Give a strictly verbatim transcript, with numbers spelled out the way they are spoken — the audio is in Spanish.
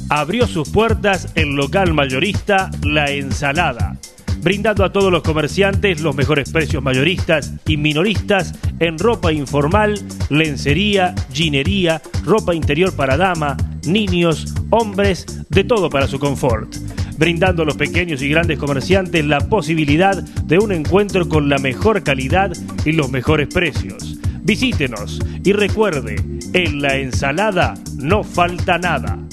abrió sus puertas el local mayorista La Ensalada, brindando a todos los comerciantes los mejores precios mayoristas y minoristas en ropa informal, lencería, jeanería, ropa interior para dama, niños, hombres, de todo para su confort, brindando a los pequeños y grandes comerciantes la posibilidad de un encuentro con la mejor calidad y los mejores precios. Visítenos y recuerde, en La Ensalada no falta nada.